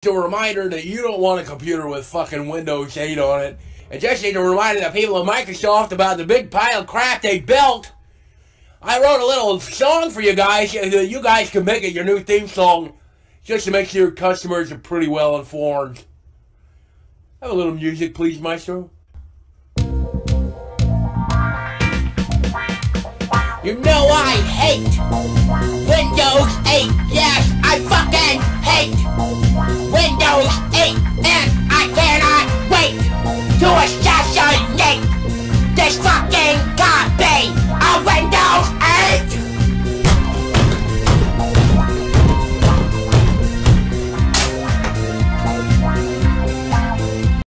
a reminder that you don't want a computer with fucking Windows 8 on it. And just need to remind the people of Microsoft about the big pile of crap they built. I wrote a little song for you guys. You guys can make it your new theme song just to make sure your customers are pretty well informed. Have a little music, please, Maestro. You know I hate Windows 8. Yes, I fucking hate Windows 8. And I cannot wait to